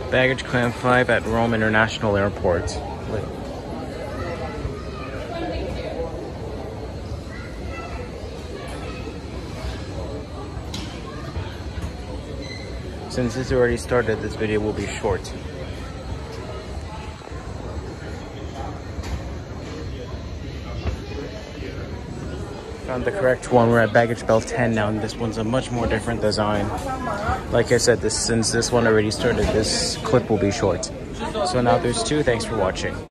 Baggage claim 5 at Rome International Airport. Wait. Since this already started, this video will be short. Found the correct one. We're at baggage belt 10 now, and this one's a much more different design. Like I said, since this one already started, this clip will be short. So now there's 2. Thanks for watching.